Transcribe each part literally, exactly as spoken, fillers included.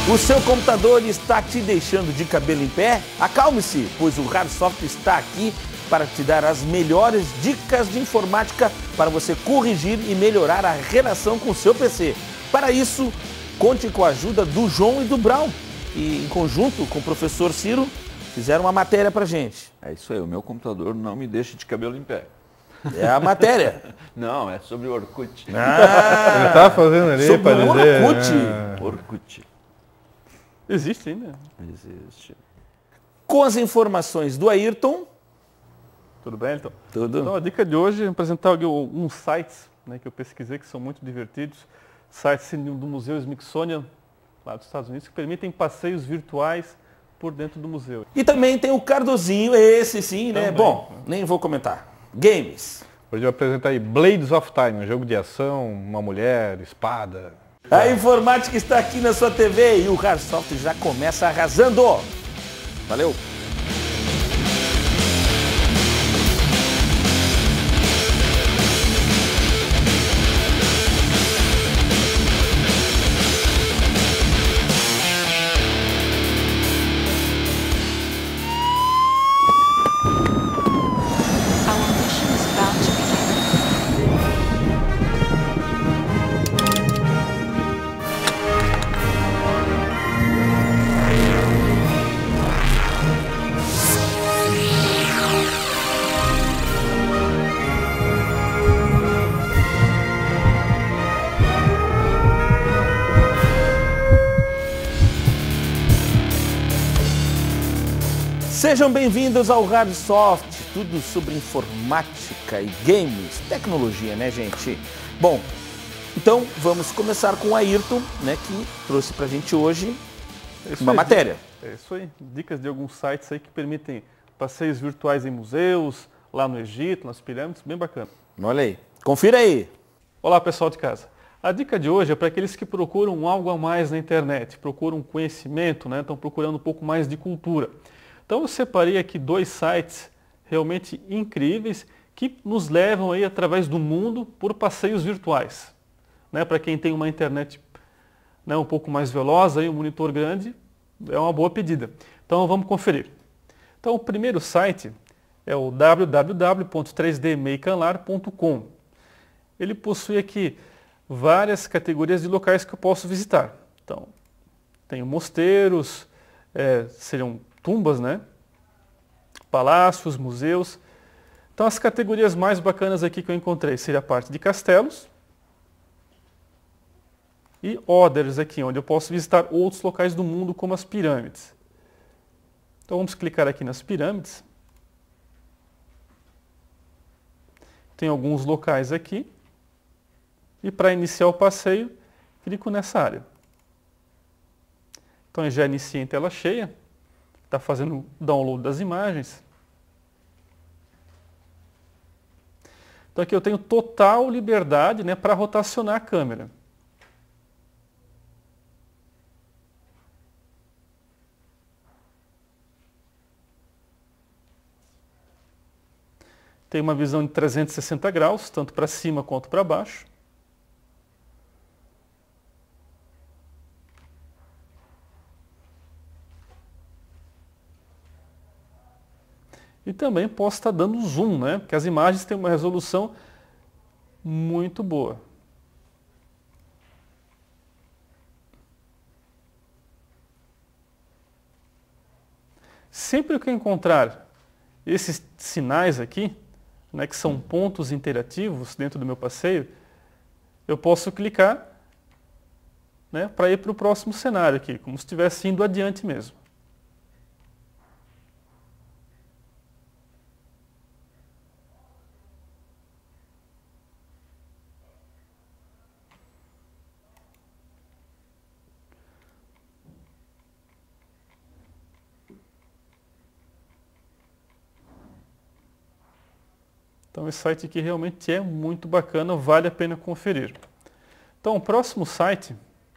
O seu computador está te deixando de cabelo em pé? Acalme-se, pois o Hardsoft está aqui para te dar as melhores dicas de informática para você corrigir e melhorar a relação com o seu P C. Para isso, conte com a ajuda do João e do Brown, que em conjunto com o professor Ciro fizeram uma matéria para gente. É isso aí, o meu computador não me deixa de cabelo em pé. É a matéria. Não, é sobre o Orkut. Ah, Ele tá fazendo ali sobre para o dizer... Orkut. É... Orkut. Existe ainda. Existe. Com as informações do Ayrton. Tudo bem, então? Tudo. Então, a dica de hoje é apresentar uns sites, né, que eu pesquisei, que são muito divertidos. Sites do Museu Smithsonian, lá dos Estados Unidos, que permitem passeios virtuais por dentro do museu. E também tem o Cardozinho, esse sim, né? Também. Bom, nem vou comentar. Games. Hoje eu vou apresentar aí Blades of Time, um jogo de ação, uma mulher, espada. A informática está aqui na sua T V e o Hardsoft já começa arrasando. Valeu! Sejam bem-vindos ao Hardsoft, tudo sobre informática e games, tecnologia, né, gente? Bom, então vamos começar com o Ayrton, né, que trouxe pra gente hoje É uma aí, matéria. É isso aí, dicas de alguns sites aí que permitem passeios virtuais em museus, lá no Egito, nas pirâmides, bem bacana. Olha aí, confira aí. Olá, pessoal de casa. A dica de hoje é para aqueles que procuram algo a mais na internet, procuram conhecimento, né? Estão procurando um pouco mais de cultura. Então eu separei aqui dois sites realmente incríveis que nos levam aí através do mundo por passeios virtuais. Né? Para quem tem uma internet, né, um pouco mais veloz, aí, um monitor grande, é uma boa pedida. Então vamos conferir. Então o primeiro site é o w w w ponto três d meicanlar ponto com. Ele possui aqui várias categorias de locais que eu posso visitar. Então, tem mosteiros, é, seriam tumbas, né? Palácios, museus. Então as categorias mais bacanas aqui que eu encontrei seria a parte de castelos e others aqui, onde eu posso visitar outros locais do mundo, como as pirâmides. Então vamos clicar aqui nas pirâmides. Tem alguns locais aqui. E para iniciar o passeio, clico nessa área. Então eu já iniciei em tela cheia. Está fazendo o download das imagens. Então aqui eu tenho total liberdade, né, para rotacionar a câmera. Tem uma visão de trezentos e sessenta graus, tanto para cima quanto para baixo. E também posso estar dando zoom, né? Porque as imagens têm uma resolução muito boa. Sempre que eu encontrar esses sinais aqui, né, que são pontos interativos dentro do meu passeio, eu posso clicar, né, para ir para o próximo cenário aqui, como se estivesse indo adiante mesmo. Então esse site aqui realmente é muito bacana, vale a pena conferir. Então o próximo site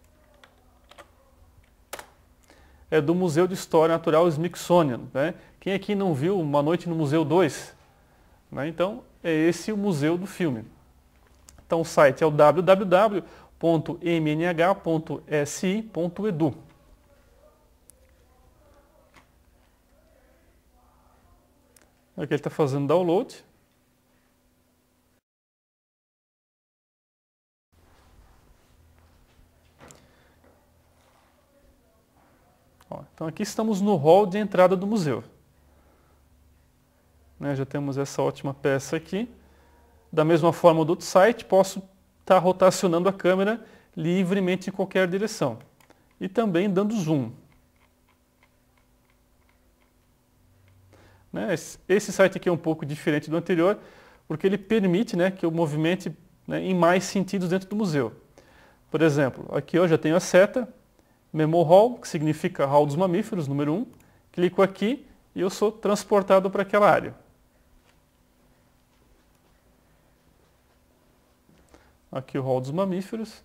é do Museu de História Natural Smithsonian, né? Quem aqui não viu Uma Noite no Museu dois? Né? Então é esse o museu do filme. Então o site é o w w w ponto m n h ponto s i ponto e d u. Aqui ele está fazendo download. Ó, então aqui estamos no hall de entrada do museu. Né, já temos essa ótima peça aqui. Da mesma forma do outro site, posso estar rotacionando a câmera livremente em qualquer direção. E também dando zoom. Né, esse site aqui é um pouco diferente do anterior, porque ele permite, né, que eu movimente, né, em mais sentidos dentro do museu. Por exemplo, aqui eu já tenho a seta, Memo Hall, que significa Hall dos Mamíferos, número um. Clico aqui e eu sou transportado para aquela área. Aqui o Hall dos Mamíferos.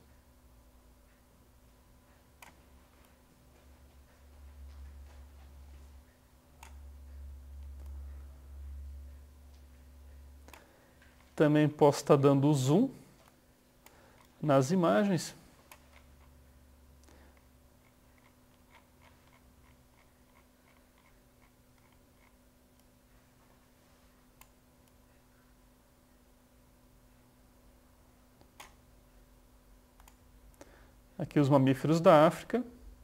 Também posso estar dando zoom nas imagens. Aqui os mamíferos da África.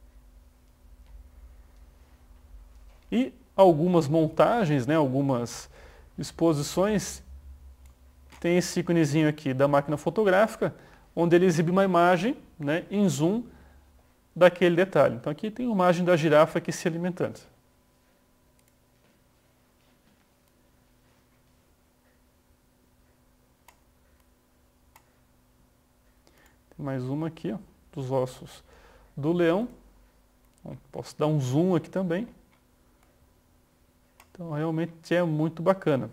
E algumas montagens, né, algumas exposições, tem esse íconezinho aqui da máquina fotográfica, onde ele exibe uma imagem, né, em zoom daquele detalhe. Então aqui tem a imagem da girafa aqui se alimentando. Tem mais uma aqui, ó, dos ossos do leão. Bom, posso dar um zoom aqui também. Então realmente é muito bacana.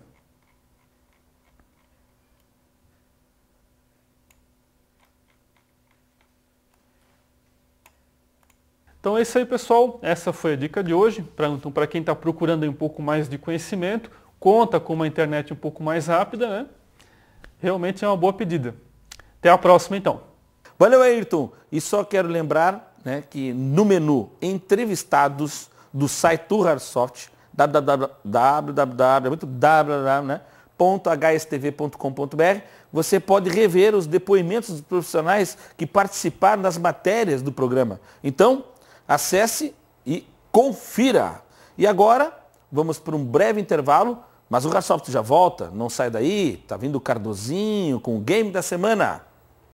Então é isso aí, pessoal. Essa foi a dica de hoje. Pra, então, para quem está procurando aí um pouco mais de conhecimento, conta com uma internet um pouco mais rápida, né? Realmente é uma boa pedida. Até a próxima, então. Valeu, Ayrton. E só quero lembrar, né, que no menu Entrevistados do site do Rarsoft, www, muito www, né, ponto h s t v ponto com ponto b r, você pode rever os depoimentos dos profissionais que participaram das matérias do programa. Então, acesse e confira. E agora, vamos para um breve intervalo, mas o Rarsoft já volta, não sai daí, tá vindo o Cardozinho com o Game da Semana.